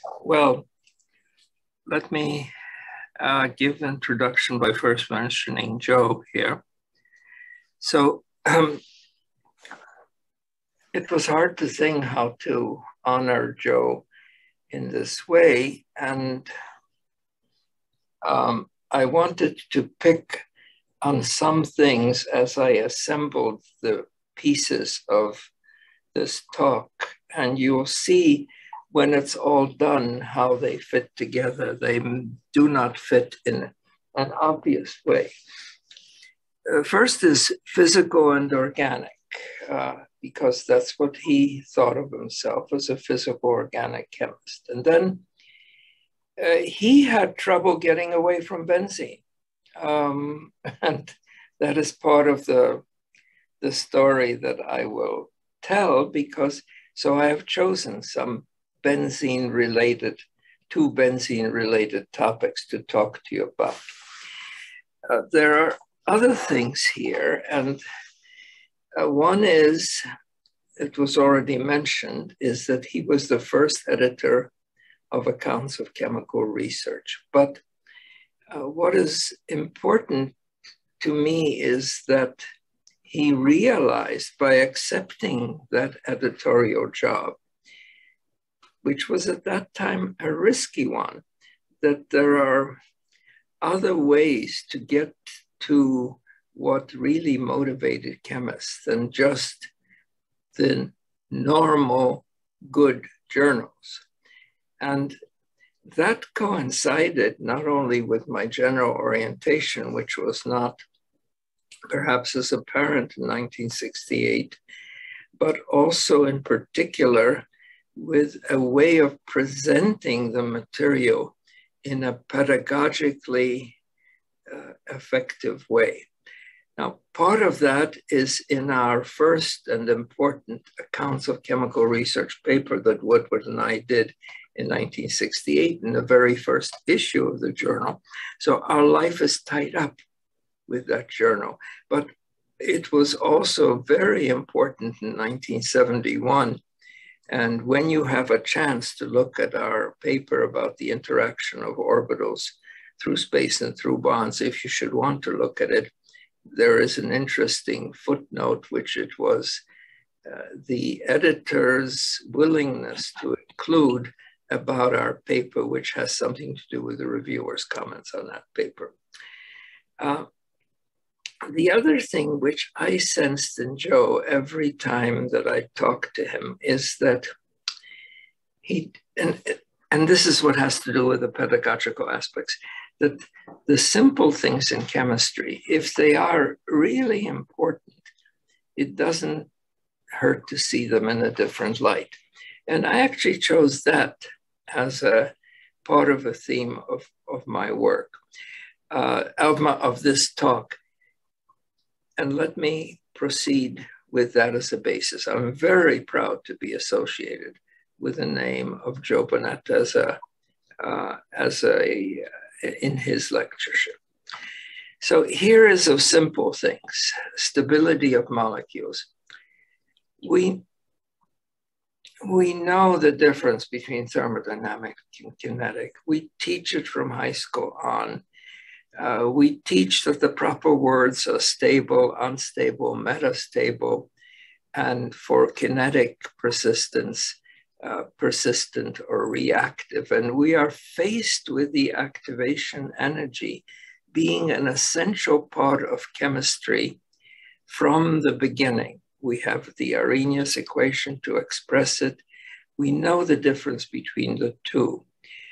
Well, let me give the introduction by first mentioning Joe here. So it was hard to think how to honor Joe in this way. And I wanted to pick on some things as I assembled the pieces of this talk. And you'll see when it's all done how they fit together. They do not fit in an obvious way. First is physical and organic, because that's what he thought of himself as a physical organic chemist. And then he had trouble getting away from benzene. And that is part of the story that I will tell, because so I have chosen some two benzene-related topics to talk to you about. There are other things here, and one is, it was already mentioned, is that he was the first editor of accounts of chemical research. But what is important to me is that he realized by accepting that editorial job, which was at that time a risky one, that there are other ways to get to what really motivated chemists than just the normal good journals. And that coincided not only with my general orientation, which was not perhaps as apparent in 1968, but also in particular with a way of presenting the material in a pedagogically effective way. Now, part of that is in our first and important accounts of chemical research paper that Woodward and I did in 1968 in the very first issue of the journal. So our life is tied up with that journal. But it was also very important in 1971. And when you have a chance to look at our paper about the interaction of orbitals through space and through bonds, if you should want to look at it, there is an interesting footnote, which it was the editor's willingness to include about our paper, which has something to do with the reviewer's comments on that paper. The other thing which I sensed in Joe every time that I talked to him is that and this is what has to do with the pedagogical aspects, that the simple things in chemistry, if they are really important, it doesn't hurt to see them in a different light. And I actually chose that as a part of a theme of my work, of this talk. And let me proceed with that as a basis. I'm very proud to be associated with the name of Joe Bunnett in his lectureship. So here is of simple things: stability of molecules. We know the difference between thermodynamic and kinetic. We teach it from high school on. We teach that the proper words are stable, unstable, metastable, and for kinetic persistence, persistent or reactive. And we are faced with the activation energy being an essential part of chemistry from the beginning. We have the Arrhenius equation to express it. We know the difference between the two.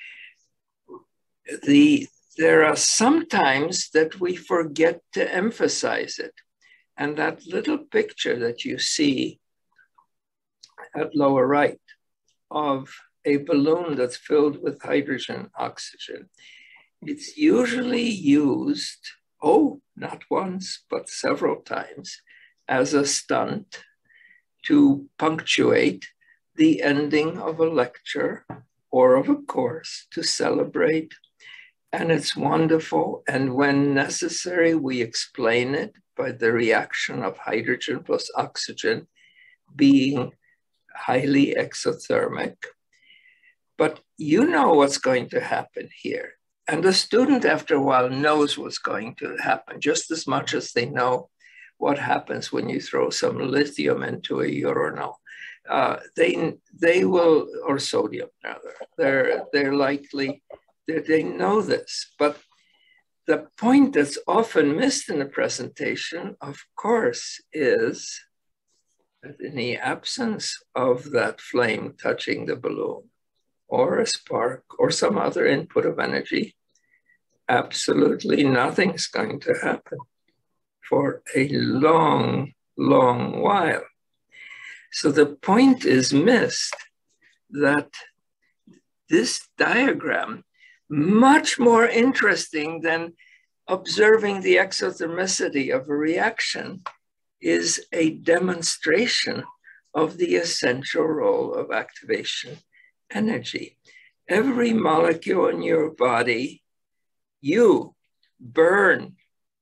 There are some times that we forget to emphasize it. And that little picture that you see at lower right of a balloon that's filled with hydrogen, oxygen, it's usually used, not once, but several times, as a stunt to punctuate the ending of a lecture or of a course, to celebrate. And it's wonderful. And when necessary, we explain it by the reaction of hydrogen plus oxygen being highly exothermic. But you know what's going to happen here. And the student, after a while, knows what's going to happen just as much as they know what happens when you throw some lithium into a urinal. They will, or sodium rather, they're likely, they know this. But the point that's often missed in the presentation, of course, is that in the absence of that flame touching the balloon, or a spark, or some other input of energy, absolutely nothing's going to happen for a long, long while. So the point is missed that this diagram, much more interesting than observing the exothermicity of a reaction, is a demonstration of the essential role of activation energy. Every molecule in your body, you burn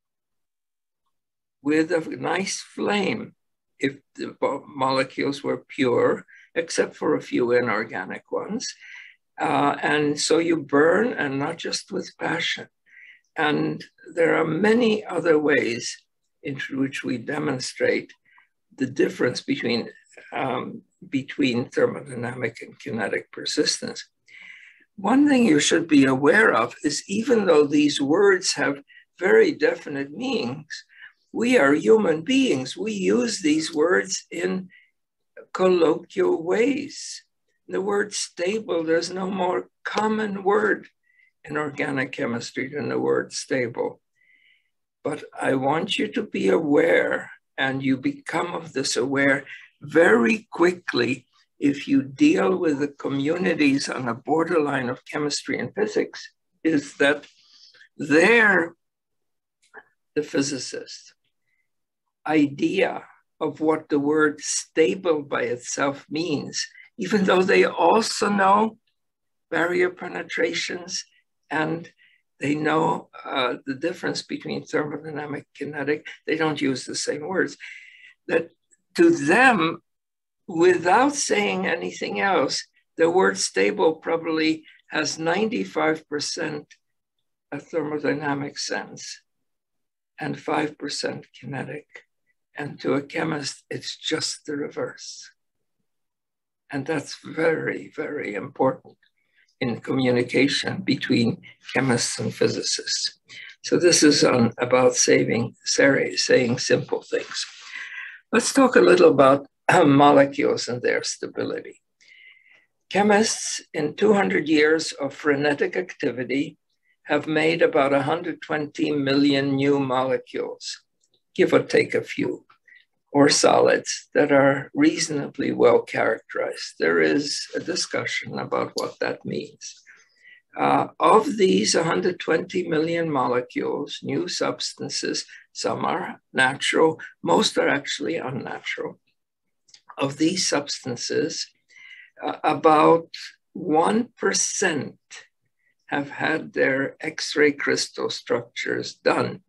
with a nice flame if the molecules were pure, except for a few inorganic ones. And so you burn, and not just with passion. And there are many other ways in which we demonstrate the difference between thermodynamic and kinetic persistence. One thing you should be aware of is, even though these words have very definite meanings, we are human beings. We use these words in colloquial ways. The word stable, there's no more common word in organic chemistry than the word stable. But I want you to be aware, and you become of this aware very quickly if you deal with the communities on the borderline of chemistry and physics, is that they're the physicists' idea of what the word stable by itself means, even though they also know barrier penetrations and they know the difference between thermodynamic, kinetic. They don't use the same words. That to them, without saying anything else, the word stable probably has 95% a thermodynamic sense and 5% kinetic. And to a chemist, it's just the reverse. And that's very, very important in communication between chemists and physicists. So this is about saying simple things. Let's talk a little about molecules and their stability. Chemists, in 200 years of frenetic activity, have made about 120 million new molecules, give or take a few, or solids that are reasonably well characterized. There is a discussion about what that means. Of these 120 million molecules, new substances, some are natural, most are actually unnatural. Of these substances, about 1% have had their X-ray crystal structures done.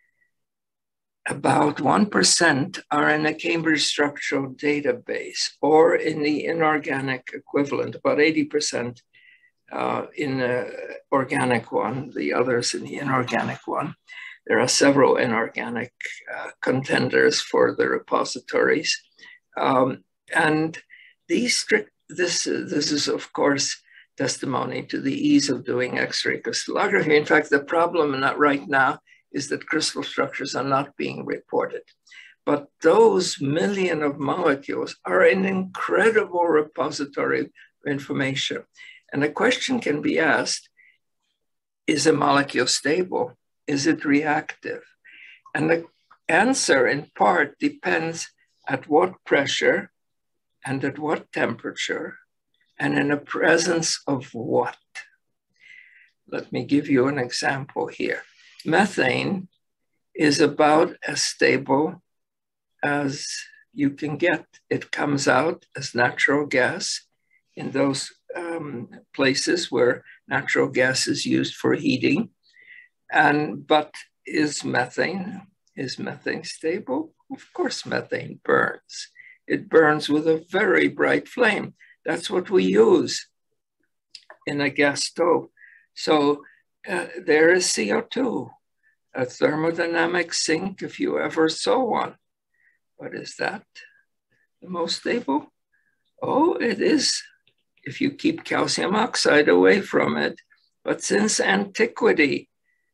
About 1% are in a Cambridge structural database or in the inorganic equivalent, about 80% in the organic one, the others in the inorganic one. There are several inorganic contenders for the repositories. And this is, of course, testimony to the ease of doing X-ray crystallography. In fact, the problem right now is that crystal structures are not being reported. But those million of molecules are an incredible repository of information. And the question can be asked, is a molecule stable? Is it reactive? And the answer in part depends at what pressure and at what temperature and in the presence of what. Let me give you an example here. Methane is about as stable as you can get. It comes out as natural gas in those places where natural gas is used for heating. But is methane stable? Of course, methane burns. It burns with a very bright flame. That's what we use in a gas stove. So there is CO2, a thermodynamic sink if you ever saw one. But is that the most stable? Oh, it is if you keep calcium oxide away from it. But since antiquity,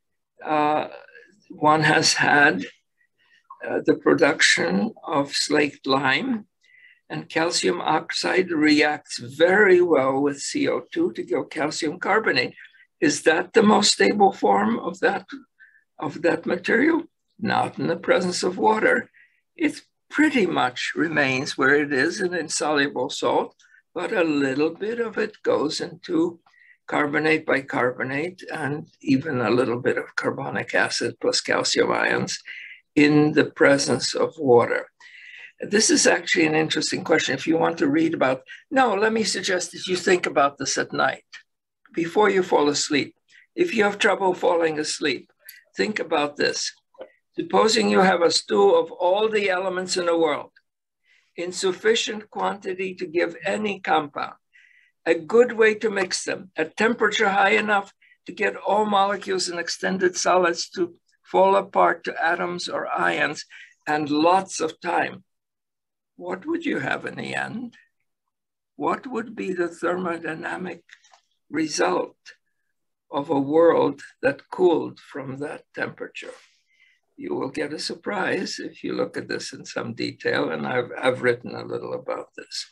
one has had the production of slaked lime, and calcium oxide reacts very well with CO2 to give calcium carbonate. Is that the most stable form of that material? Not in the presence of water. It pretty much remains where it is in insoluble salt, but a little bit of it goes into carbonate bicarbonate and even a little bit of carbonic acid plus calcium ions in the presence of water. This is actually an interesting question. If you want to read about, no, let me suggest that you think about this at night before you fall asleep. If you have trouble falling asleep, think about this. Supposing you have a stew of all the elements in the world in sufficient quantity to give any compound, a good way to mix them, at temperature high enough to get all molecules and extended solids to fall apart to atoms or ions, and lots of time. What would you have in the end? What would be the thermodynamic result of a world that cooled from that temperature? You will get a surprise if you look at this in some detail, and I've written a little about this.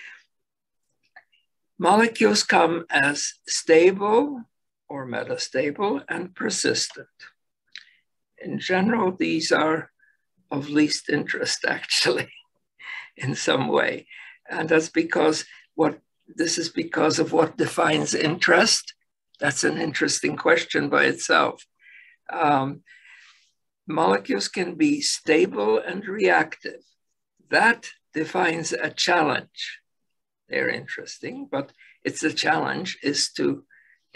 Molecules come as stable or metastable and persistent. In general, these are of least interest, actually, in some way. And that's because this is because of what defines interest. That's an interesting question by itself. Molecules can be stable and reactive. That defines a challenge. They're interesting, but it's a challenge is to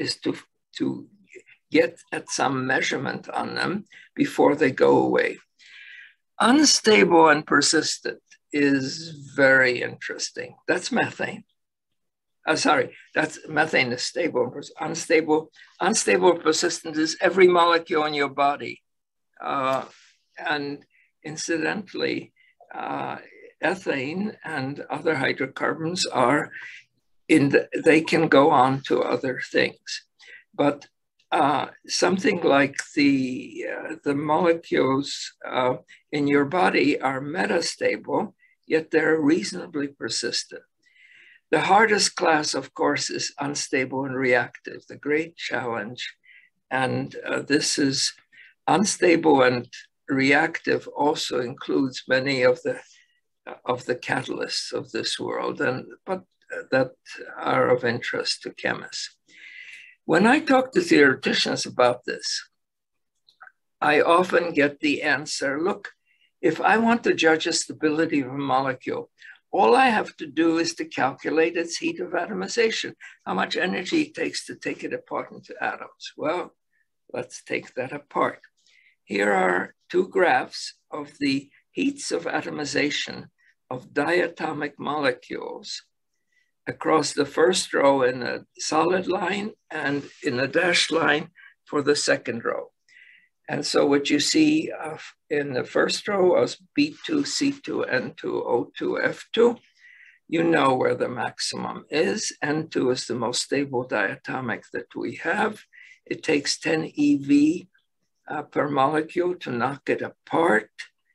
get at some measurement on them before they go away. Unstable and persistent is very interesting. That's methane. That's methane is stable. Unstable persistent is every molecule in your body. And incidentally, ethane and other hydrocarbons are they can go on to other things. But something like the molecules in your body are metastable, yet they're reasonably persistent. The hardest class, of course, is unstable and reactive, the great challenge. And this is unstable and reactive also includes many of the catalysts of this world, but that are of interest to chemists. When I talk to theoreticians about this, I often get the answer, look, if I want to judge the stability of a molecule, all I have to do is to calculate its heat of atomization, how much energy it takes to take it apart into atoms. Well, let's take that apart. Here are two graphs of the heats of atomization of diatomic molecules across the first row in a solid line and in a dashed line for the second row. And so what you see in the first row is B2, C2, N2, O2, F2. You know where the maximum is. N2 is the most stable diatomic that we have. It takes 10 EV per molecule to knock it apart.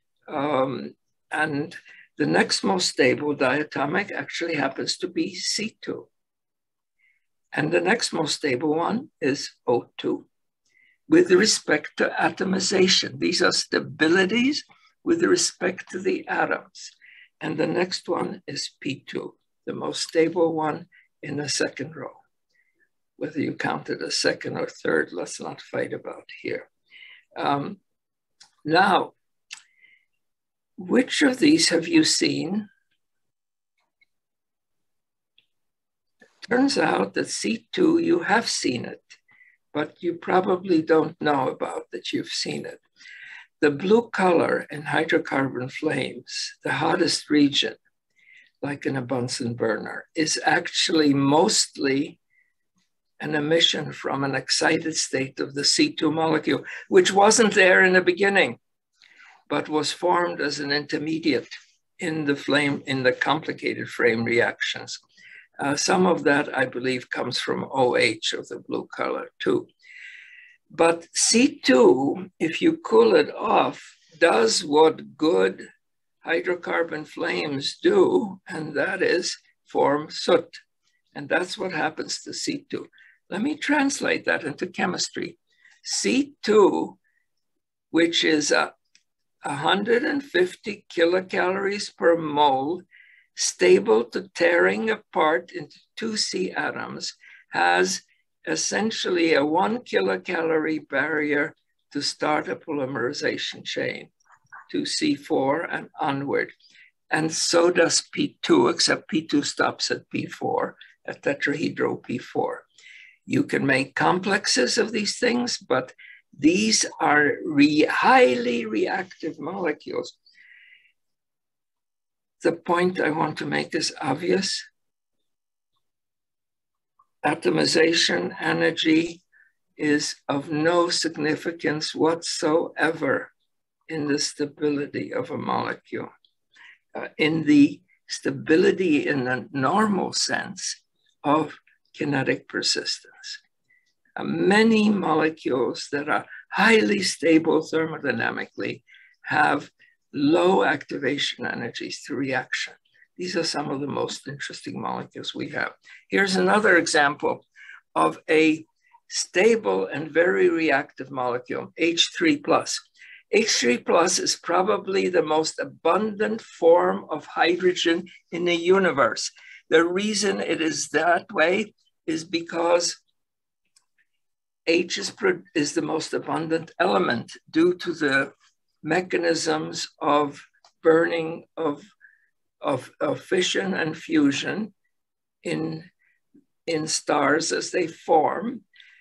And the next most stable diatomic actually happens to be C2. And the next most stable one is O2. With respect to atomization, these are stabilities with respect to the atoms. And the next one is P2, the most stable one in the second row. Whether you count it as second or third, let's not fight about here. Now, which of these have you seen? Turns out that C2, you have seen it, but you probably don't know about that you've seen it. The blue color in hydrocarbon flames, the hottest region, like in a Bunsen burner, is actually mostly an emission from an excited state of the C2 molecule, which wasn't there in the beginning, but was formed as an intermediate in the complicated flame reactions. Some of that, I believe, comes from OH of the blue color too. But C2, if you cool it off, does what good hydrocarbon flames do, and that is form soot. And that's what happens to C2. Let me translate that into chemistry. C2, which is 150 kilocalories per mole, stable to tearing apart into 2 C atoms, has essentially a 1 kilocalorie barrier to start a polymerization chain to C4 and onward. And so does P2, except P2 stops at P4, at tetrahedral P4. You can make complexes of these things, but these are highly reactive molecules. The point I want to make is obvious. Atomization energy is of no significance whatsoever in the stability of a molecule. In the stability in the normal sense of kinetic persistence. Many molecules that are highly stable thermodynamically have low activation energies through reaction. These are some of the most interesting molecules we have. Here's another example of a stable and very reactive molecule, H3+. H3+ is probably the most abundant form of hydrogen in the universe. The reason it is that way is because H is the most abundant element due to the mechanisms of burning of fission and fusion in stars as they form.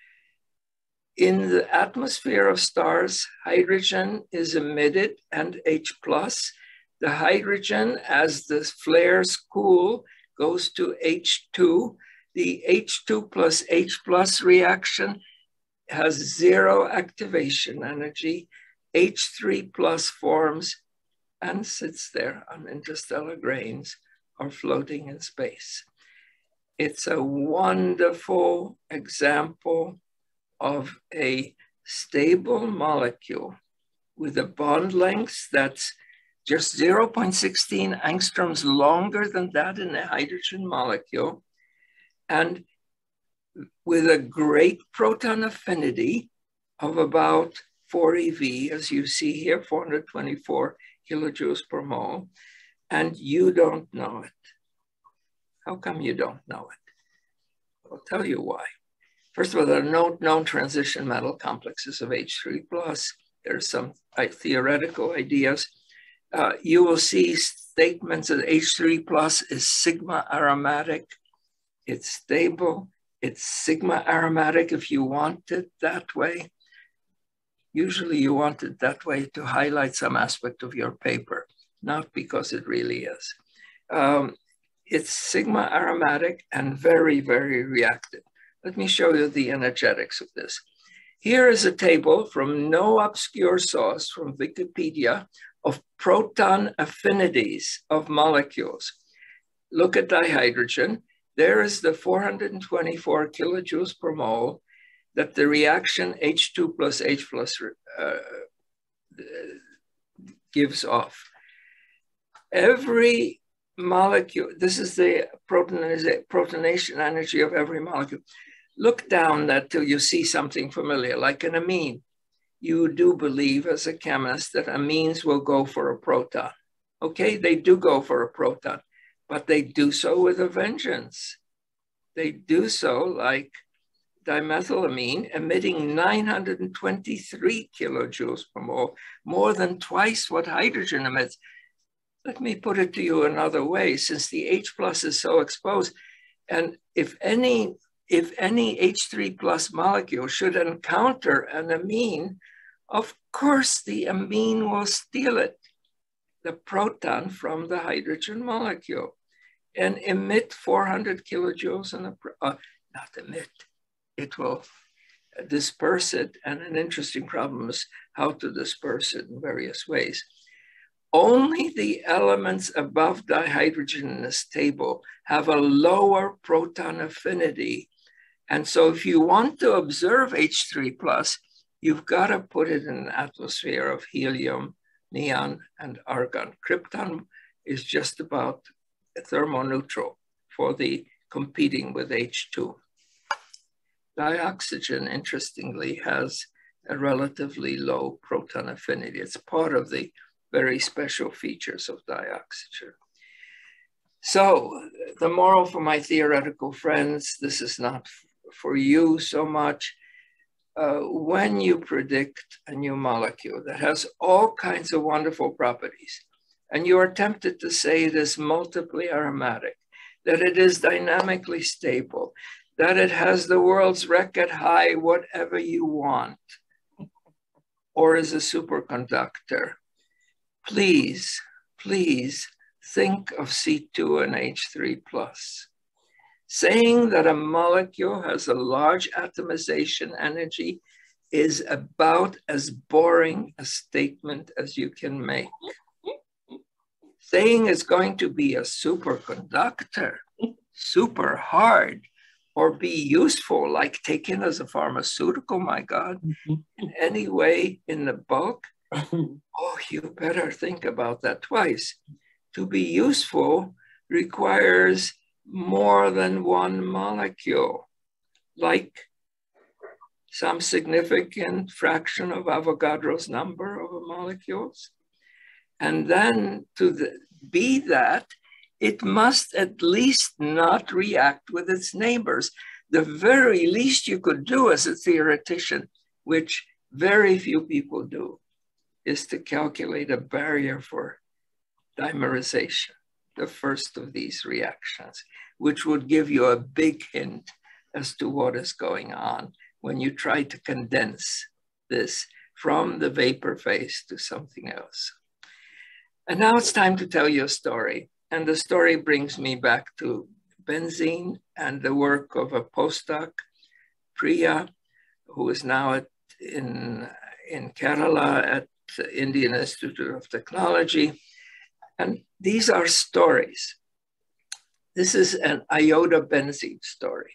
In the atmosphere of stars, hydrogen is emitted and H+. The hydrogen, as the flares cool, goes to H2. The H2 plus H+ reaction has 0 activation energy. H3+ forms and sits there on interstellar grains or floating in space. It's a wonderful example of a stable molecule with a bond length that's just 0.16 angstroms longer than that in a hydrogen molecule, and with a great proton affinity of about 4 eV, as you see here, 424 kilojoules per mole, and you don't know it. How come you don't know it? I'll tell you why. First of all, there are no known transition metal complexes of H3+. There's some theoretical ideas. You will see statements that H3+ is sigma aromatic. It's stable. It's sigma aromatic if you want it that way. Usually you want it that way to highlight some aspect of your paper, not because it really is. It's sigma aromatic and very, very reactive. Let me show you the energetics of this. Here is a table from no obscure source, from Wikipedia, of proton affinities of molecules. Look at dihydrogen. There is the 424 kilojoules per mole that the reaction H2 plus H plus gives off. Every molecule, this is the protonation energy of every molecule. Look down that till you see something familiar, like an amine. You do believe as a chemist that amines will go for a proton. Okay, they do go for a proton, but they do so with a vengeance. They do so like dimethylamine, emitting 923 kilojoules per mole, more than twice what hydrogen emits. Let me put it to you another way, since the H+ is so exposed, and if any H3+ molecule should encounter an amine, of course the amine will steal it, the proton from the hydrogen molecule, and emit 400 kilojoules in the, not emit, it will disperse it. And an interesting problem is how to disperse it in various ways. Only the elements above dihydrogen in this table have a lower proton affinity. And so if you want to observe H3+, you've got to put it in an atmosphere of helium, neon, and argon. Krypton is just about thermoneutral for the competing with H2. Dioxygen, interestingly, has a relatively low proton affinity. It's part of the very special features of dioxygen. So the moral for my theoretical friends, this is not for you so much. When you predict a new molecule that has all kinds of wonderful properties, and you are tempted to say it is multiply aromatic, that it is dynamically stable, that it has the world's record high, whatever you want, or is a superconductor, please, please think of C2 and H3+. Saying that a molecule has a large atomization energy is about as boring a statement as you can make. Saying it's going to be a superconductor, super hard, or be useful, like taken as a pharmaceutical, my God, in any way in the bulk, oh, you better think about that twice. To be useful requires more than one molecule, like some significant fraction of Avogadro's number of molecules. And then to be that, it must at least not react with its neighbors. The very least you could do as a theoretician, which very few people do, is to calculate a barrier for dimerization, the first of these reactions, which would give you a big hint as to what is going on when you try to condense this from the vapor phase to something else. And now it's time to tell you a story. And the story brings me back to benzene and the work of a postdoc, Priya, who is now in Kerala at the Indian Institute of Technology. And these are stories. This is an iodobenzene story.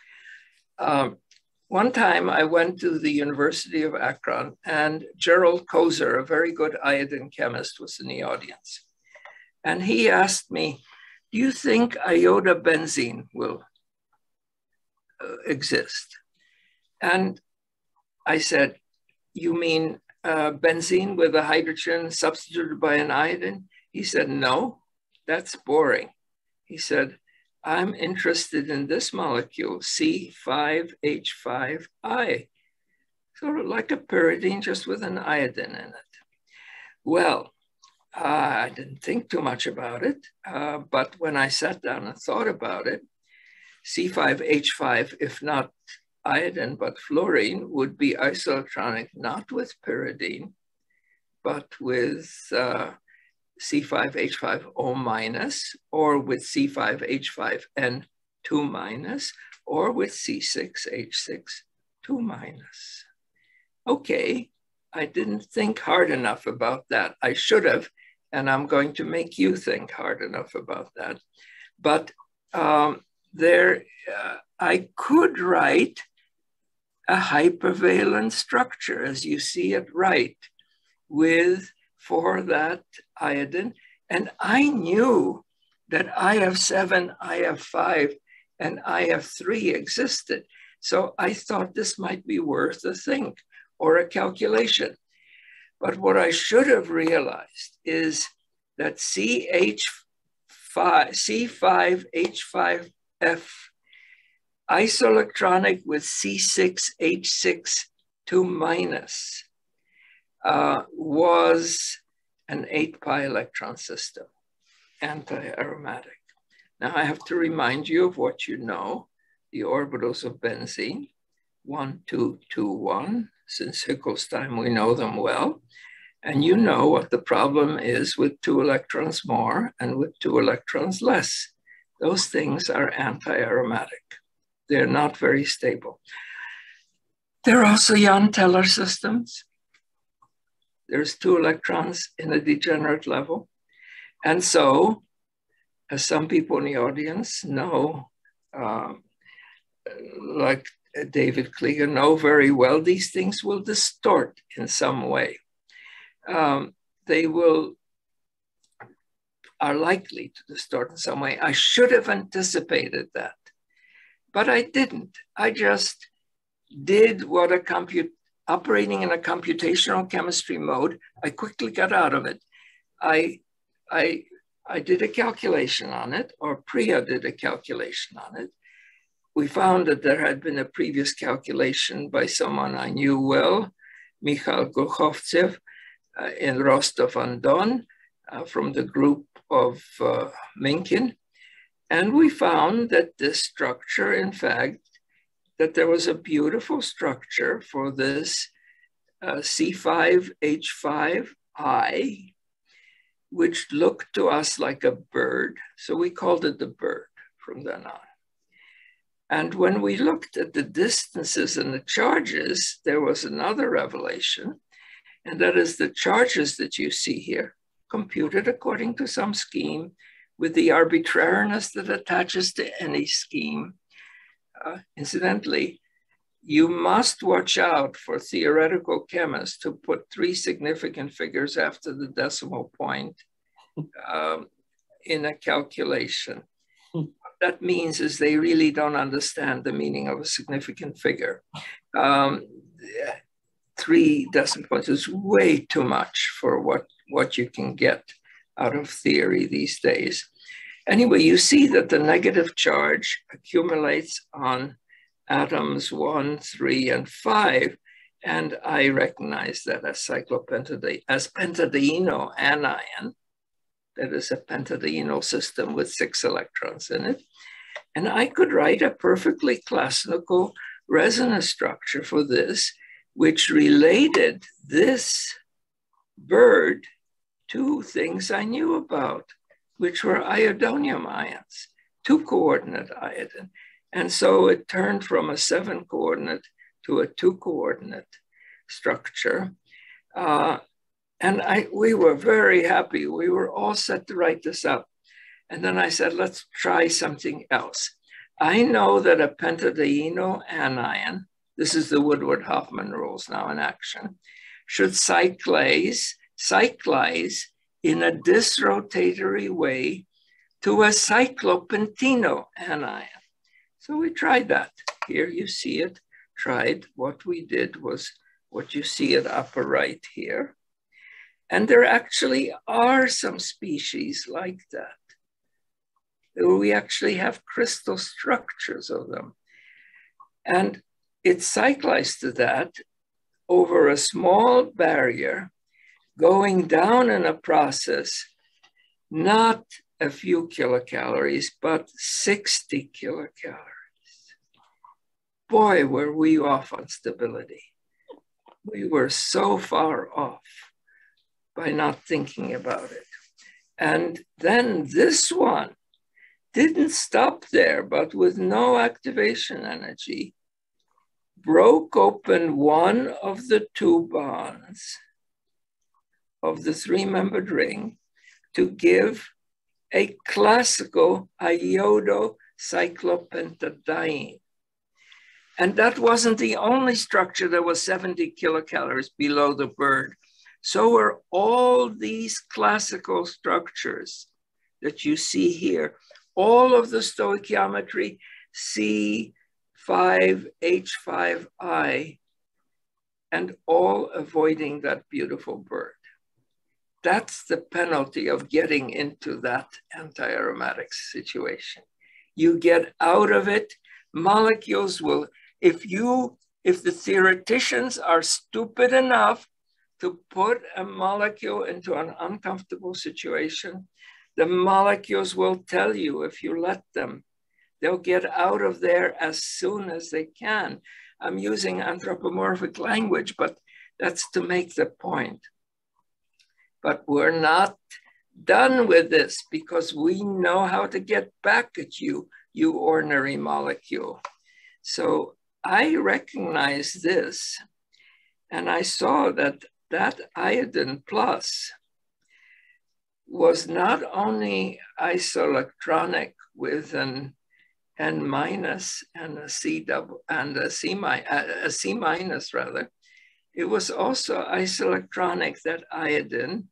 One time I went to the University of Akron and Gerald Kozer, a very good iodine chemist, was in the audience. And he asked me, do you think iodobenzene will exist? And I said, you mean benzene with a hydrogen substituted by an iodine? He said, no, that's boring. He said, I'm interested in this molecule, C5H5I, sort of like a pyridine, just with an iodine in it. Well, I didn't think too much about it, but when I sat down and thought about it, C5H5, if not iodine, but fluorine, would be isoelectronic, not with pyridine, but with C5H5O minus, or with C5H5N2 minus, or with C6H6 2 minus. Okay, I didn't think hard enough about that. I should have, and I'm going to make you think hard enough about that. But I could write a hypervalent structure as you see it right for that iodine. And I knew that IF7, IF5, and IF3 existed. So I thought this might be worth a think or a calculation. But what I should have realized is that C5H5F isoelectronic with C6H6 2 minus was an 8-pi electron system, anti-aromatic. Now I have to remind you of what you know, the orbitals of benzene, 1, 2, 2, 1. Since Hickel's time, we know them well. And you know what the problem is with 2 electrons more and with 2 electrons less. Those things are anti-aromatic. They're not very stable. There are also Jahn Teller systems. There's 2 electrons in a degenerate level. And so, as some people in the audience know, like David Klieger know very well, these things will distort in some way. They are likely to distort in some way. I should have anticipated that, but I didn't. I just did what operating in a computational chemistry mode, I quickly got out of it. I did a calculation on it, or Priya did a calculation on it. We found that there had been a previous calculation by someone I knew well, Michal Gurchovtsev, in Rostov-on-Don, from the group of Minkin. And we found that this structure, in fact, that there was a beautiful structure for this C5H5I, which looked to us like a bird. So we called it the bird from then on. And when we looked at the distances and the charges, there was another revelation, and that is the charges that you see here, computed according to some scheme with the arbitrariness that attaches to any scheme. Incidentally, you must watch out for theoretical chemists to put 3 significant figures after the decimal point in a calculation. What that means is they really don't understand the meaning of a significant figure. 3 decimal points is way too much for what you can get out of theory these days. Anyway, you see that the negative charge accumulates on atoms 1, 3, and 5, and I recognize that as pentadieno anion. That is a pentadienal system with 6 electrons in it. And I could write a perfectly classical resonance structure for this, which related this bird to things I knew about, which were iodonium ions, 2-coordinate iodine. And so it turned from a 7-coordinate to a 2-coordinate structure. And we were very happy. We were all set to write this up. And then I said, let's try something else. I know that a pentadieno anion, this is the Woodward-Hoffmann rules now in action, should cyclize in a disrotatory way to a cyclopenteno anion. So we tried that. Here you see it, tried. What we did was what you see at upper right here. And there actually are some species like that. We actually have crystal structures of them. And it's cyclized to that over a small barrier, going down in a process, not a few kilocalories, but 60 kilocalories. Boy, were we off on stability. We were so far off by not thinking about it. And then this one didn't stop there, but with no activation energy, broke open one of the 2 bonds of the 3-membered ring to give a classical iodocyclopentadiene. And that wasn't the only structure that was 70 kilocalories below the bird. So were all these classical structures that you see here, all of the stoichiometry C5H5I, and all avoiding that beautiful bird. That's the penalty of getting into that anti-aromatic situation. You get out of it, molecules will, if the theoreticians are stupid enough to put a molecule into an uncomfortable situation, the molecules will tell you if you let them. They'll get out of there as soon as they can. I'm using anthropomorphic language, but that's to make the point. But we're not done with this because we know how to get back at you, you ordinary molecule. So I recognized this, and I saw that that iodine plus was not only isoelectronic with an N minus and a C double and a C minus rather. It was also isoelectronic, that iodine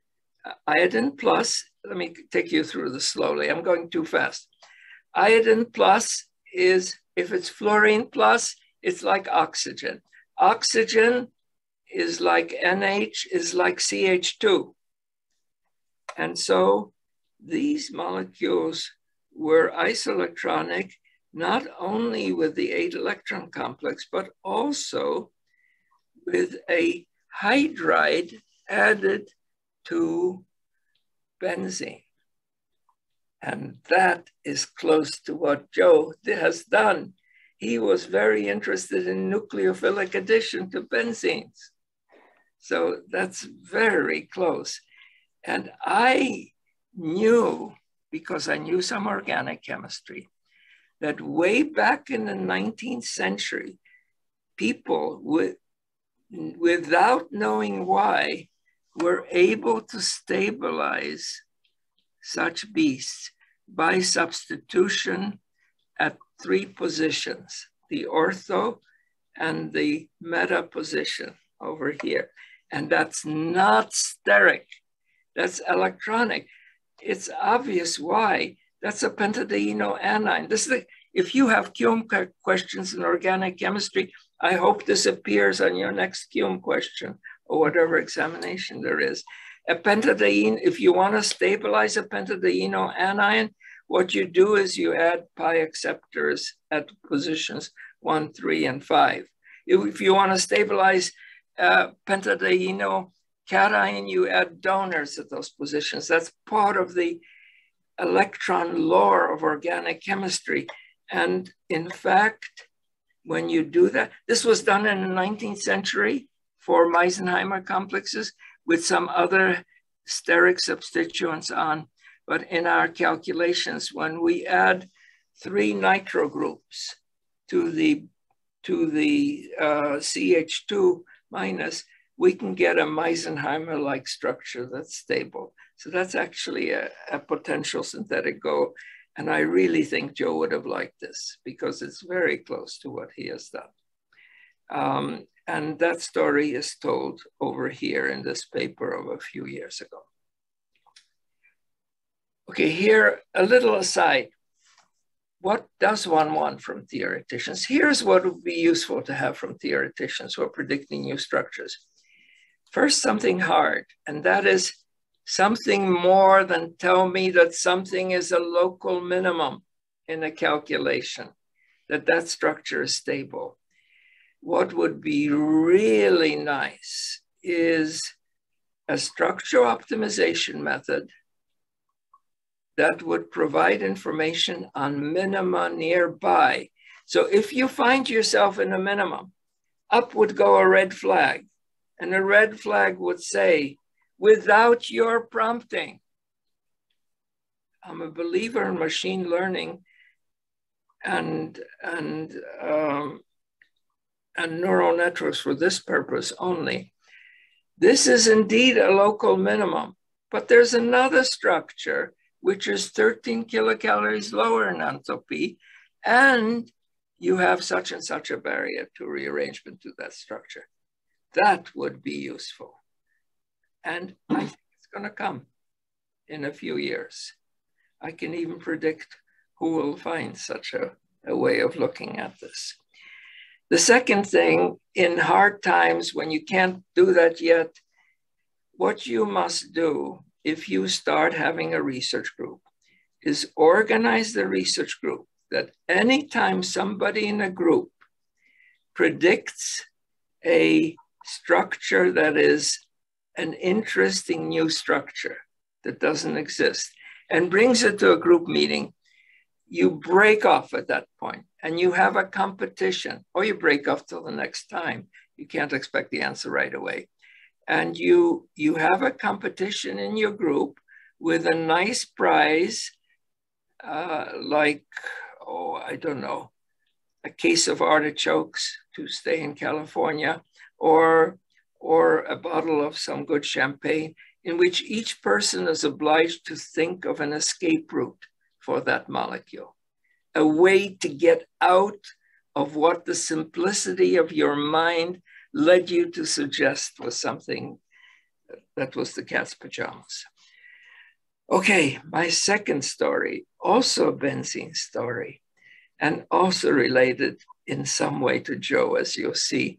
plus. Let me take you through this slowly. I'm going too fast. Iodine plus is, if it's fluorine plus, it's like oxygen. Oxygen is like NH, is like CH2. And so these molecules were isoelectronic, not only with the 8-electron complex, but also with a hydride added to benzene. And that is close to what Joe has done. He was very interested in nucleophilic addition to benzenes. So that's very close. And I knew, because I knew some organic chemistry, that way back in the 19th century, people without knowing why were able to stabilize such beasts by substitution at 3 positions, the ortho and the meta position over here. And that's not steric, that's electronic. It's obvious why. That's a pentadienoanion. This is if you have QM questions in organic chemistry, I hope this appears on your next QM question or whatever examination there is. A pentadiene, if you want to stabilize a pentadienoanion, what you do is you add pi acceptors at positions 1, 3, and 5. If you want to stabilize pentadienocation, you add donors at those positions. That's part of the electron lore of organic chemistry. And in fact, when you do that, this was done in the 19th century for Meisenheimer complexes with some other steric substituents on. But in our calculations, when we add 3 nitro groups to the CH2 minus, we can get a Meisenheimer-like structure that's stable. So that's actually a potential synthetic go. And I really think Joe would have liked this because it's very close to what he has done. And that story is told over here in this paper of a few years ago. Okay, here, a little aside. What does one want from theoreticians? Here's what would be useful to have from theoreticians who are predicting new structures. First, something hard, and that is something more than tell me that something is a local minimum in a calculation, that structure is stable. What would be really nice is a structural optimization method that would provide information on minima nearby. So if you find yourself in a minimum, up would go a red flag, and a red flag would say, without your prompting. I'm a believer in machine learning and neural networks for this purpose only. This is indeed a local minimum, but there's another structure which is 13 kilocalories lower in enthalpy, and you have such and such a barrier to rearrangement to that structure. That would be useful. And I think it's going to come in a few years. I can even predict who will find such a way of looking at this. The second thing, in hard times when you can't do that yet, what you must do if you start having a research group is organize the research group that anytime somebody in a group predicts a structure that is an interesting new structure that doesn't exist and brings it to a group meeting, you break off at that point and you have a competition, or you break off till the next time. You can't expect the answer right away. And you have a competition in your group with a nice prize, like, oh, I don't know, a case of artichokes to stay in California, or a bottle of some good champagne, in which each person is obliged to think of an escape route for that molecule, a way to get out of what the simplicity of your mind led you to suggest was something that was the cat's pajamas. Okay, my second story, also a benzene story, and also related in some way to Joe, as you'll see,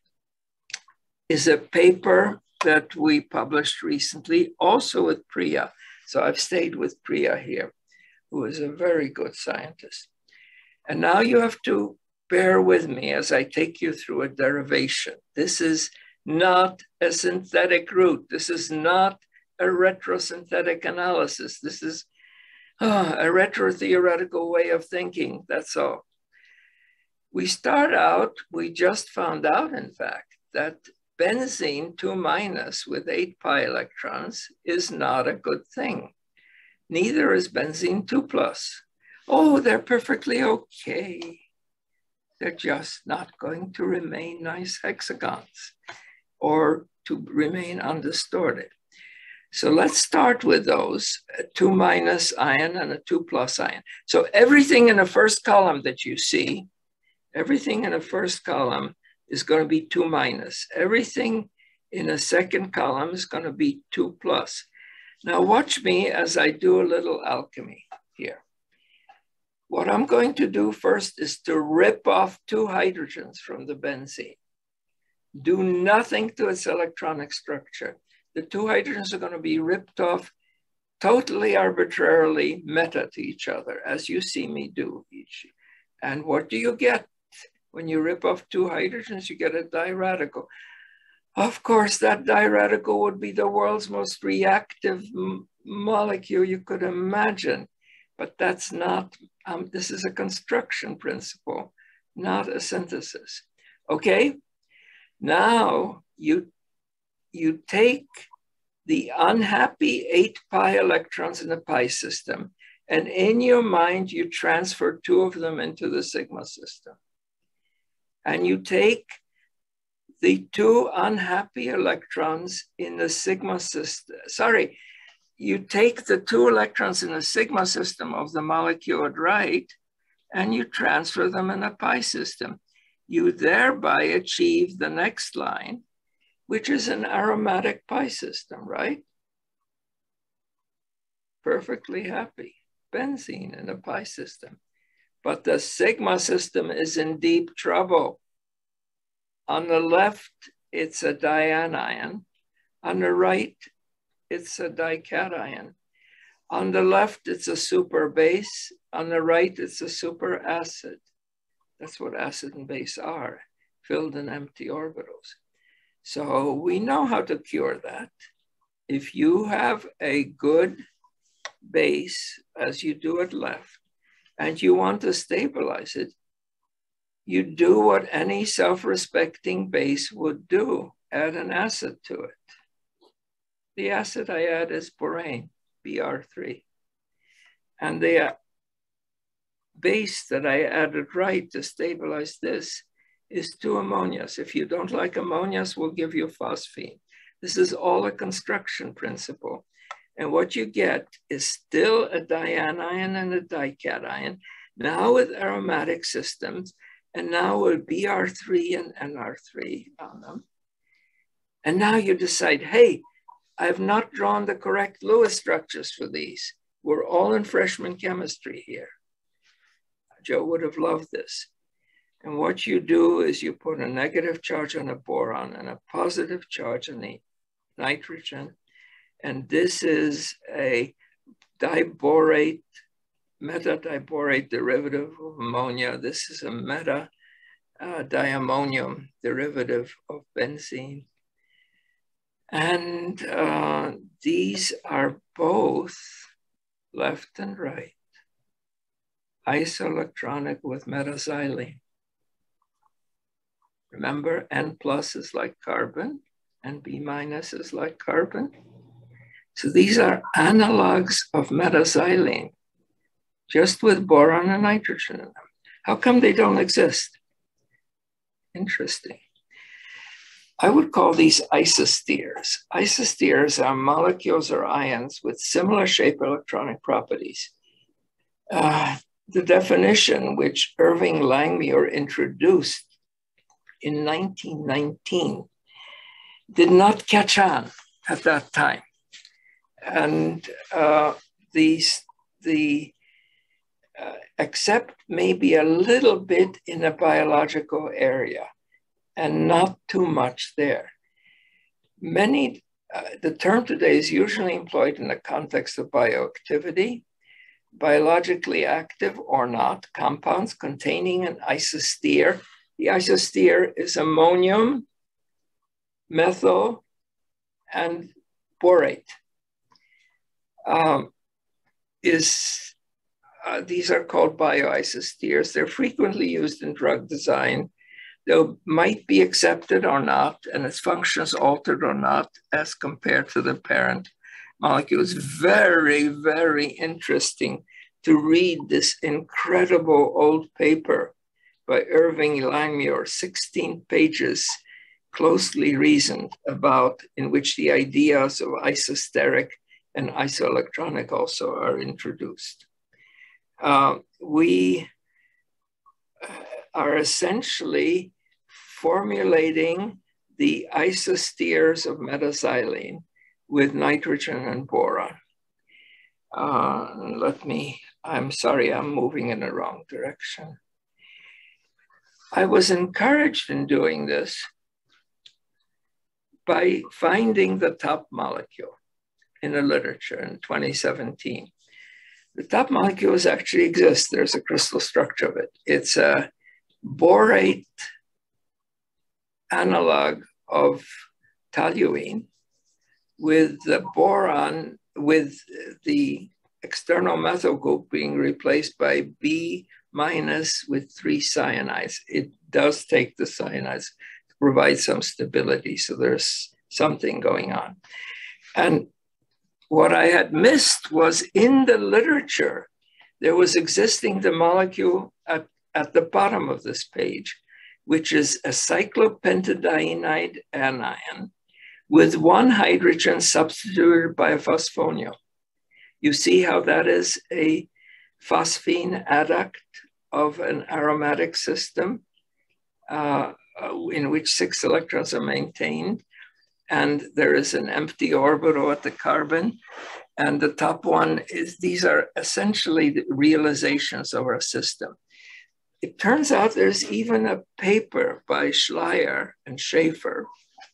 is a paper that we published recently, also with Priya. So I've stayed with Priya here, who is a very good scientist. And now you have to bear with me as I take you through a derivation. This is not a synthetic route. This is not a retrosynthetic analysis. This is a retro-theoretical way of thinking, that's all. We start out, we just found out, in fact, that benzene 2- with 8 pi electrons is not a good thing. Neither is benzene 2+. Oh, they're perfectly okay. They're just not going to remain nice hexagons or to remain undistorted. So let's start with those, a 2- ion and a 2+ ion. So everything in the first column that you see, everything in the first column is going to be 2-. Everything in the second column is going to be 2+. Now watch me as I do a little alchemy here. What I'm going to do first is to rip off 2 hydrogens from the benzene. Do nothing to its electronic structure. The 2 hydrogens are going to be ripped off totally arbitrarily meta to each other, as you see me do each. And what do you get? When you rip off 2 hydrogens, you get a diradical. Of course, that diradical would be the world's most reactive molecule you could imagine, but that's not, this is a construction principle, not a synthesis. Okay, now you take the unhappy 8 pi electrons in the pi system, and in your mind, you transfer 2 of them into the sigma system. And you take the 2 unhappy electrons in the sigma system, you take the 2 electrons in the sigma system of the molecule at right, and you transfer them in a pi system. You thereby achieve the next line, which is an aromatic pi system, right? Perfectly happy, benzene in a pi system. But the sigma system is in deep trouble. On the left, it's a dianion. On the right, it's a dication. On the left, it's a super base. On the right, it's a super acid. That's what acid and base are, filled in empty orbitals. So we know how to cure that. If you have a good base, as you do at left, and you want to stabilize it, you do what any self-respecting base would do, add an acid to it. The acid I add is borane, Br3. And the base that I added right to stabilize this is 2 ammonias. If you don't like ammonias, we'll give you phosphine. This is all a construction principle. And what you get is still a dianion and a dication, now with aromatic systems, and now with Br3 and Nr3 on them. And now you decide, hey, I have not drawn the correct Lewis structures for these. We're all in freshman chemistry here. Joe would have loved this. And what you do is you put a negative charge on a boron and a positive charge on the nitrogen. And this is a diborate, meta-diborate derivative of ammonia. This is a meta-diammonium derivative of benzene. And these are both left and right, isoelectronic with metaxylene. Remember, N+ is like carbon, and B- is like carbon. So these are analogs of metaxylene, just with boron and nitrogen in them. How come they don't exist? Interesting. I would call these isosteres. Isosteres are molecules or ions with similar shape electronic properties. The definition, which Irving Langmuir introduced in 1919, did not catch on at that time. And except maybe a little bit in a biological area and not too much there. The term today is usually employed in the context of bioactivity, biologically active or not compounds containing an isostere. The isostere is ammonium, methyl, and borate. These are called bioisosteres. They're frequently used in drug design. They might be accepted or not, and its functions altered or not as compared to the parent molecule. It's very, very interesting to read this incredible old paper by Irving Langmuir, 16 pages, closely reasoned about, in which the ideas of isosteric and isoelectronic also are introduced. We are essentially formulating the isosteres of metaxylene with nitrogen and boron. I'm sorry, I'm moving in the wrong direction. I was encouraged in doing this by finding the top molecule in the literature in 2017. The top molecules actually exist. There's a crystal structure of it. It's a borate analog of toluene with the boron, with the external methyl group being replaced by B- with 3 cyanides. It does take the cyanides to provide some stability, so there's something going on. And what I had missed was in the literature, there was existing the molecule at the bottom of this page, which is a cyclopentadienide anion with 1 hydrogen substituted by a phosphonyl. You see how that is a phosphine adduct of an aromatic system in which 6 electrons are maintained, and there is an empty orbital at the carbon. And the top one is, these are essentially the realizations of our system. It turns out there's even a paper by Schleyer and Schaefer,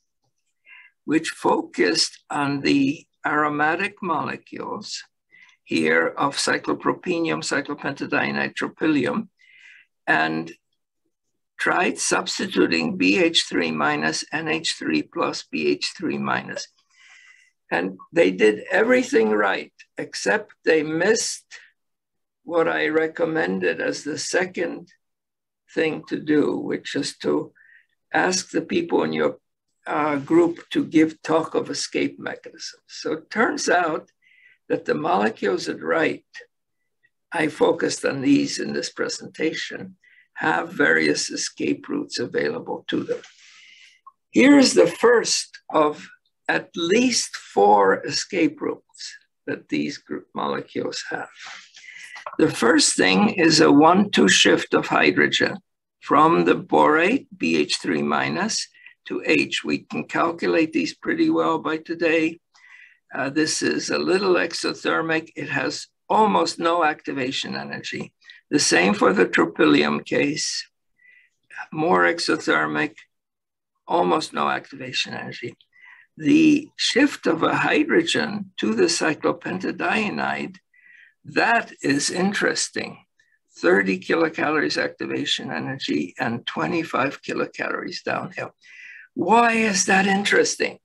which focused on the aromatic molecules here of cyclopropenium, cyclopentadienide, tropylium, and tried substituting BH3 minus, NH3 plus, BH3 minus. And they did everything right, except they missed what I recommended as the second thing to do, which is to ask the people in your group to give talk of escape mechanisms. So it turns out that the molecules that right, I focused on these in this presentation, have various escape routes available to them. Here's the first of at least 4 escape routes that these group molecules have. The first thing is a 1-2 shift of hydrogen from the borate, BH3 minus, to H. We can calculate these pretty well by today. This is a little exothermic. It has almost no activation energy. The same for the tropylium case, more exothermic, almost no activation energy. The shift of a hydrogen to the cyclopentadienide, that is interesting. 30 kilocalories activation energy and 25 kilocalories downhill. Why is that interesting?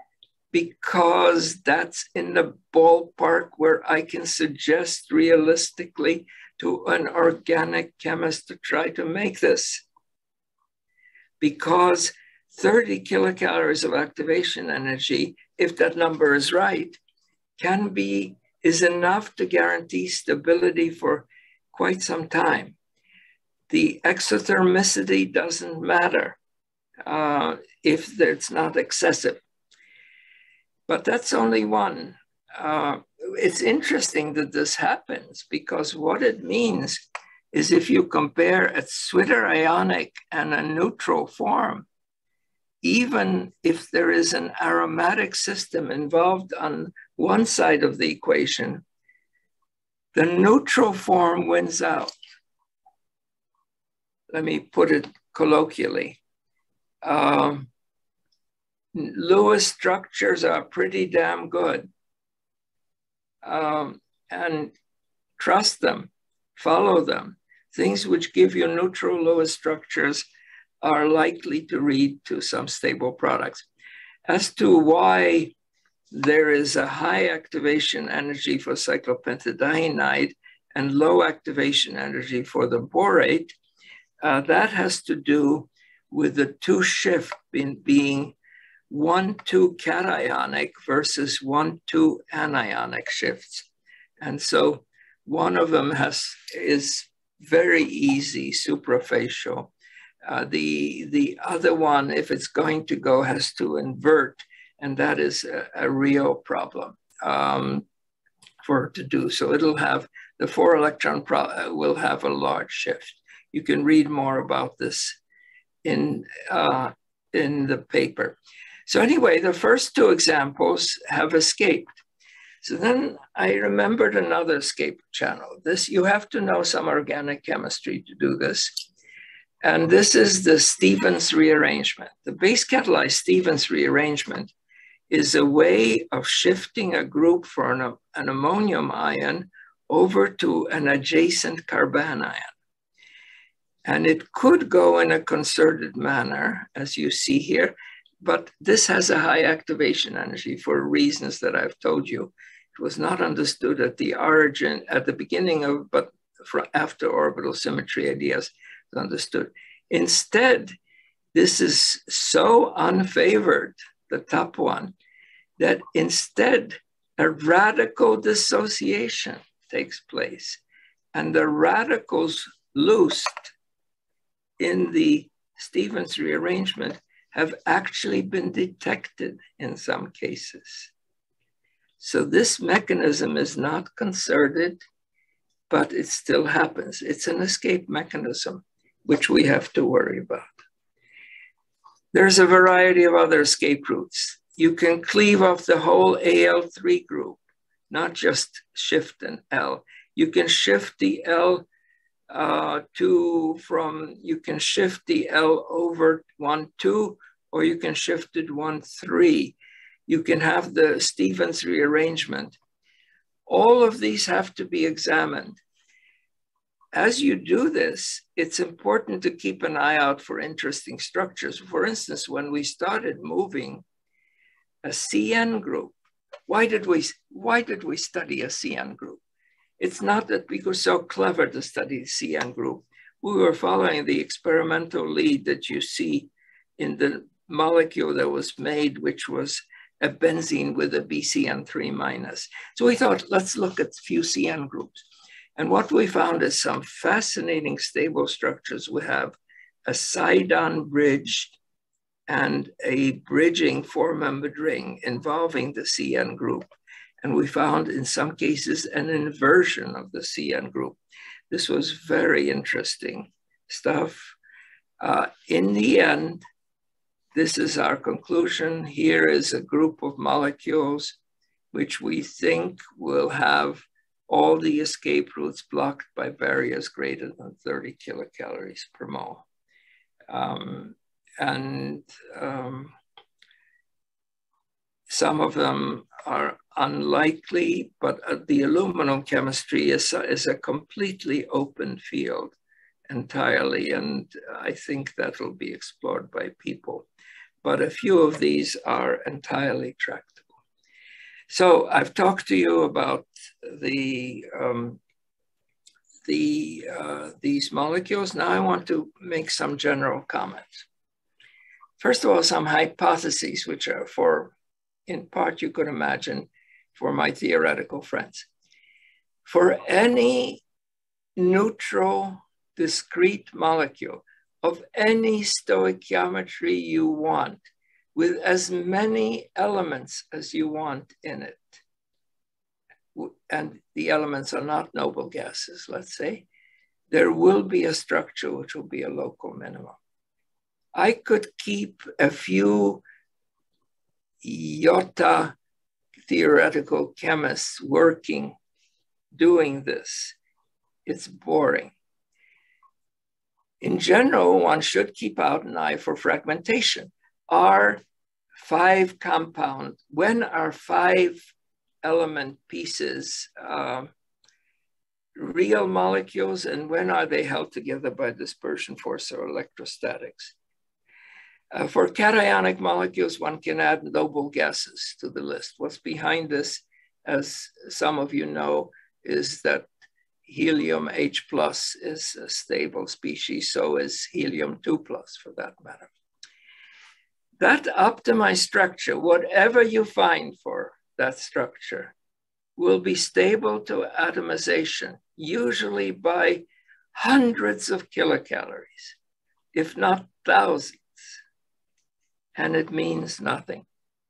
Because that's in the ballpark where I can suggest realistically to an organic chemist to try to make this. Because 30 kilocalories of activation energy, if that number is right, is enough to guarantee stability for quite some time. the exothermicity doesn't matter if it's not excessive. But that's only one. It's interesting that this happens because what it means is if you compare a zwitterionic and a neutral form, even if there is an aromatic system involved on one side of the equation, the neutral form wins out. Let me put it colloquially. Lewis structures are pretty damn good. And trust them, follow them. Things which give you neutral Lewis structures are likely to lead to some stable products. As to why there is a high activation energy for cyclopentadienide and low activation energy for the borate, that has to do with the two shift being 1,2 cationic versus 1,2 anionic shifts. And so one of them is very easy, suprafacial. The other one, if it's going to go, has to invert, and that is a real problem for it to do. So it'll have, the 4-electron will have a large shift. You can read more about this in the paper. So anyway, the first two examples have escaped. So then I remembered another escape channel. This, you have to know some organic chemistry to do this. And this is the Stevens rearrangement. The base catalyzed Stevens rearrangement is a way of shifting a group for an ammonium ion over to an adjacent carbanion. And it could go in a concerted manner, as you see here, but this has a high activation energy for reasons that I've told you. It was not understood at the origin, at the beginning of, but after orbital symmetry ideas was understood. Instead, this is so unfavored, the top one, that instead a radical dissociation takes place, and the radicals loosed in the Stevens rearrangement have actually been detected in some cases. So this mechanism is not concerted, but it still happens. It's an escape mechanism, which we have to worry about. There's a variety of other escape routes. You can cleave off the whole AL3 group, not just shift an L. You can shift the L you can shift the L over 1,2, or you can shift it 1,3. You can have the Stevens rearrangement. All of these have to be examined. As you do this, it's important to keep an eye out for interesting structures. For instance, when we started moving a CN group, why did we study a CN group? It's not that we were so clever to study the CN group. We were following the experimental lead that you see in the molecule that was made, which was a benzene with a BCN3 minus. So we thought, let's look at a few CN groups. And what we found is some fascinating stable structures. We have a Sidon bridge and a bridging 4-membered ring involving the CN group. And we found in some cases an inversion of the CN group. This was very interesting stuff. In the end, this is our conclusion. Here is a group of molecules which we think will have all the escape routes blocked by barriers greater than 30 kilocalories per mole. Some of them are unlikely, but the aluminum chemistry is a completely open field entirely, and I think that will be explored by people. But a few of these are entirely tractable. So I've talked to you about these molecules. Now I want to make some general comments. First of all, some hypotheses, which are in part, you could imagine, for my theoretical friends. For any neutral discrete molecule of any stoichiometry you want, with as many elements as you want in it, and the elements are not noble gases, let's say, there will be a structure which will be a local minimum. I could keep a few iota theoretical chemists working, doing this. It's boring. In general, one should keep out an eye for fragmentation. Are 5 compound, when are 5 element pieces real molecules, and when are they held together by dispersion force or electrostatics? For cationic molecules, one can add noble gases to the list. What's behind this, as some of you know, is that helium H plus is a stable species, so is helium 2 plus for that matter. That optimized structure, whatever you find for that structure, will be stable to atomization, usually by hundreds of kilocalories, if not thousands. And it means nothing.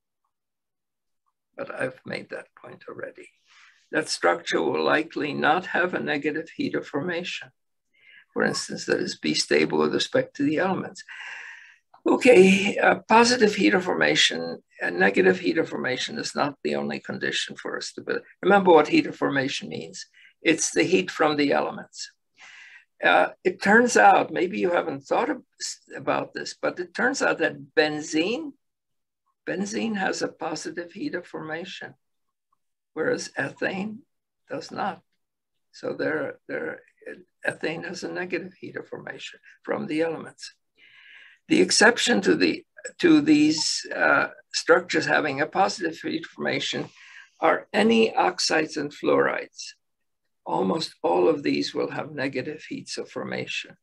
But I've made that point already. That structure will likely not have a negative heat of formation. For instance, that is, be stable with respect to the elements. Okay, positive heat of formation and negative heat of formation is not the only condition for stability. Remember what heat of formation means. It's the heat from the elements. It turns out, maybe you haven't thought about this, but it turns out that benzene has a positive heat of formation, whereas ethane does not. So ethane has a negative heat of formation from the elements. The exception to these structures having a positive heat formation are any oxides and fluorides. Almost all of these will have negative heats of formation,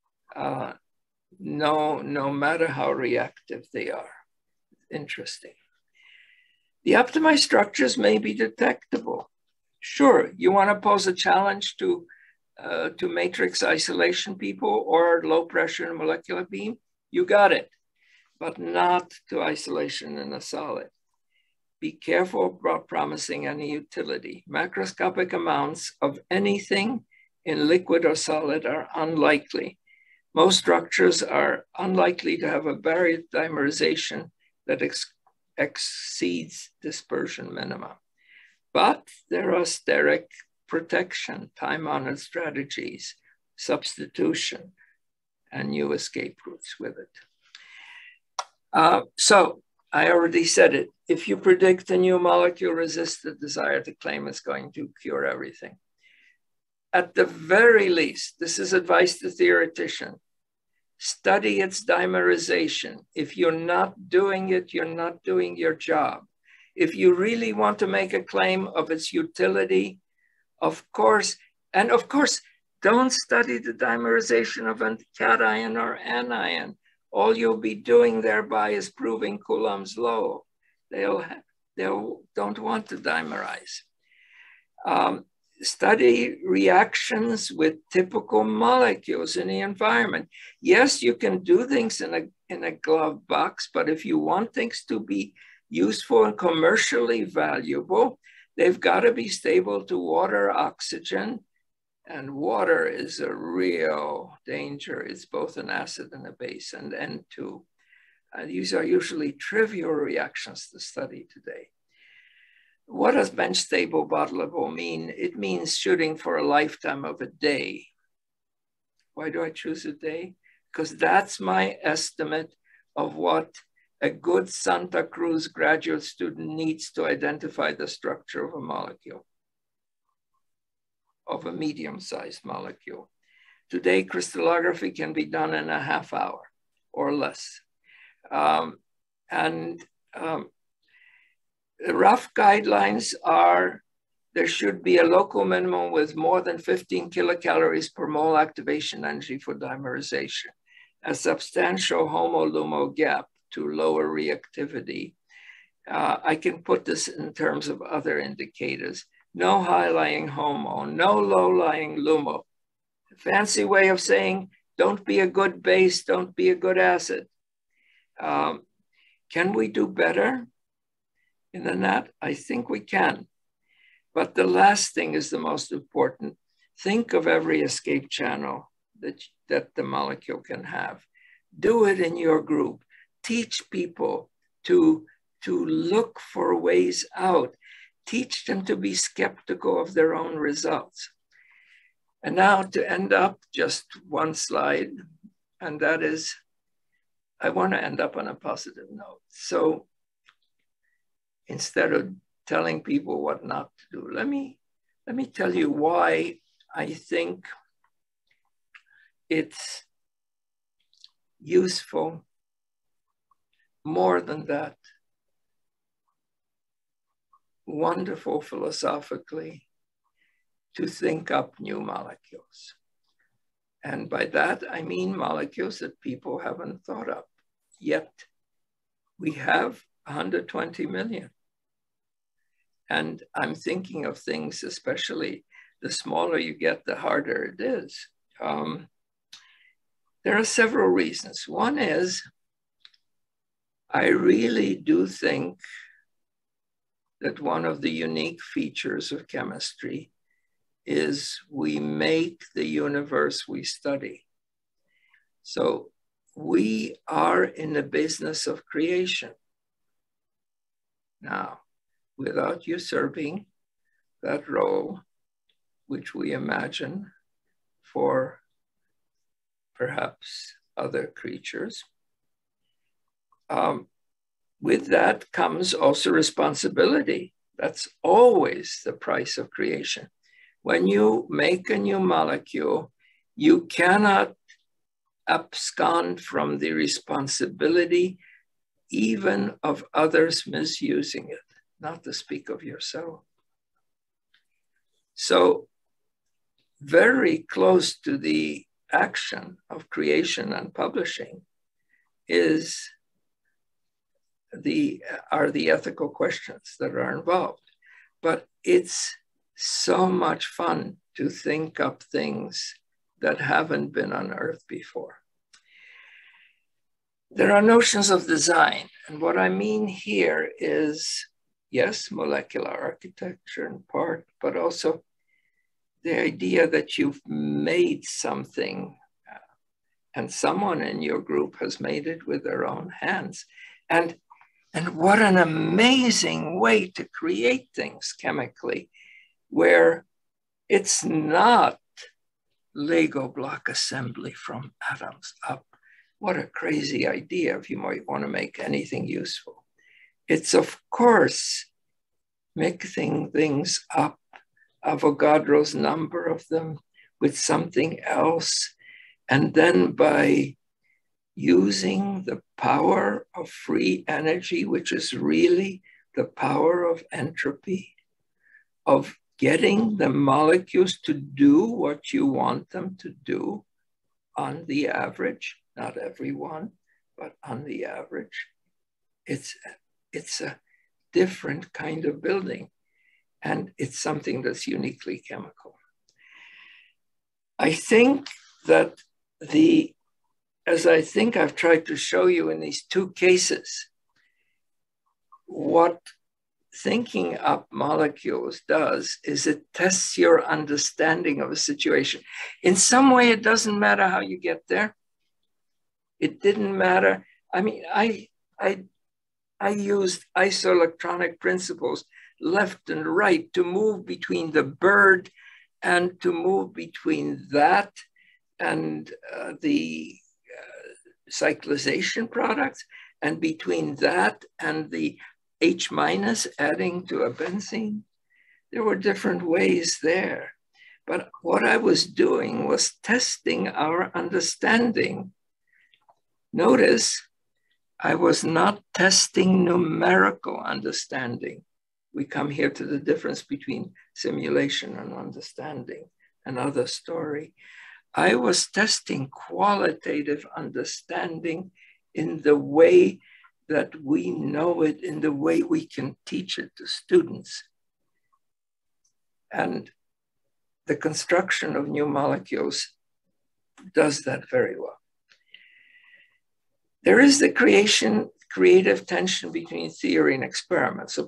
no matter how reactive they are. Interesting. The optimized structures may be detectable. Sure, you want to pose a challenge to matrix isolation people or low pressure and molecular beam, you got it, but not to isolation in a solid. Be careful about promising any utility. Macroscopic amounts of anything in liquid or solid are unlikely. Most structures are unlikely to have a barrier dimerization that exceeds dispersion minima. But there are steric protection, time-honored strategies, substitution, and new escape routes with it. So I already said it. If you predict a new molecule resists the desire to claim it's going to cure everything. At the very least, this is advice to theoreticians, study its dimerization. If you're not doing it, you're not doing your job. If you really want to make a claim of its utility, of course, don't study the dimerization of a cation or anion. All you'll be doing thereby is proving Coulomb's law. They don't want to dimerize. Study reactions with typical molecules in the environment. Yes, you can do things in a glove box, but if you want things to be useful and commercially valuable, they've got to be stable to water, oxygen, and water is a real danger. It's both an acid and a base, and N2. These are usually trivial reactions to study today. What does bench stable bottleable mean? It means shooting for a lifetime of a day. Why do I choose a day? Because that's my estimate of what a good Santa Cruz graduate student needs to identify the structure of a molecule, of a medium-sized molecule. Today, crystallography can be done in a half hour or less. The rough guidelines are there should be a local minimum with more than 15 kilocalories per mole activation energy for dimerization, a substantial homo-lumo gap to lower reactivity. I can put this in terms of other indicators. No high-lying HOMO, no low-lying LUMO. fancy way of saying, don't be a good base, don't be a good acid. Can we do better than that? I think we can. But the last thing is the most important. Think of every escape channel that the molecule can have. Do it in your group. Teach people to look for ways out. Teach them to be skeptical of their own results. And now to end up, just one slide, and that is, I want to end up on a positive note. So instead of telling people what not to do, let me tell you why I think it's useful. More than that, wonderful philosophically, to think up new molecules. And by that, I mean molecules that people haven't thought up yet. We have 120 million. And I'm thinking of things, especially the smaller you get, the harder it is. There are several reasons. One is, I really do think that one of the unique features of chemistry is we make the universe we study. So we are in the business of creation. Now, without usurping that role, which we imagine for perhaps other creatures, with that comes also responsibility. That's always the price of creation. When you make a new molecule, you cannot abscond from the responsibility even of others misusing it, not to speak of yourself. So very close to the action of creation and publishing are the ethical questions that are involved. But it's so much fun to think up things that haven't been unearthed before. There are notions of design. And what I mean here is, yes, molecular architecture in part, but also the idea that you've made something and someone in your group has made it with their own hands. And what an amazing way to create things chemically, where it's not Lego block assembly from atoms up. What a crazy idea if you might want to make anything useful. It's, of course, mixing things up, Avogadro's number of them, with something else. And then by using the power of free energy, which is really the power of entropy, of getting the molecules to do what you want them to do on the average, not everyone, but on the average. It's a different kind of building, and it's something that's uniquely chemical. I think that as I think I've tried to show you in these two cases, what thinking up molecules does is it tests your understanding of a situation. In some way, it doesn't matter how you get there. It didn't matter. I mean, I used isoelectronic principles left and right to move between the bird and to move between that and the cyclization products, and between that and the H- adding to a benzene. There were different ways there. But what I was doing was testing our understanding. Notice, I was not testing numerical understanding. We come here to the difference between simulation and understanding, another story. I was testing qualitative understanding in the way that we know it, in the way we can teach it to students. And the construction of new molecules does that very well. There is the creative tension between theory and experiment. So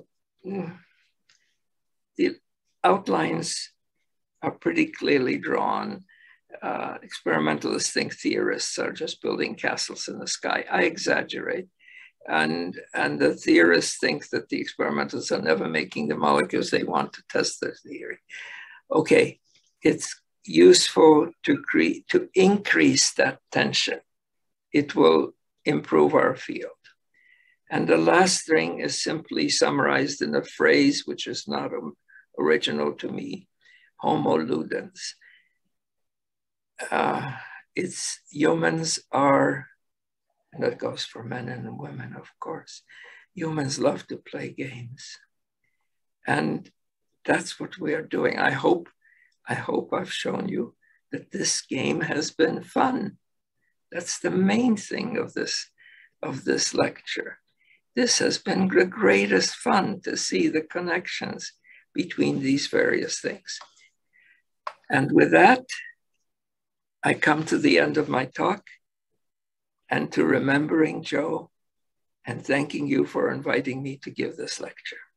the outlines are pretty clearly drawn. Experimentalists think theorists are just building castles in the sky. I exaggerate. And the theorists think that the experimentalists are never making the molecules they want to test their theory. Okay, it's useful to increase that tension. It will improve our field. And the last thing is simply summarized in a phrase which is not original to me, homo ludens. It's humans are, and that goes for men and women, of course. Humans love to play games. And that's what we are doing. I hope I've shown you that this game has been fun. That's the main thing of this lecture. This has been the greatest fun to see the connections between these various things. And with that, I come to the end of my talk and to remembering Joe and thanking you for inviting me to give this lecture.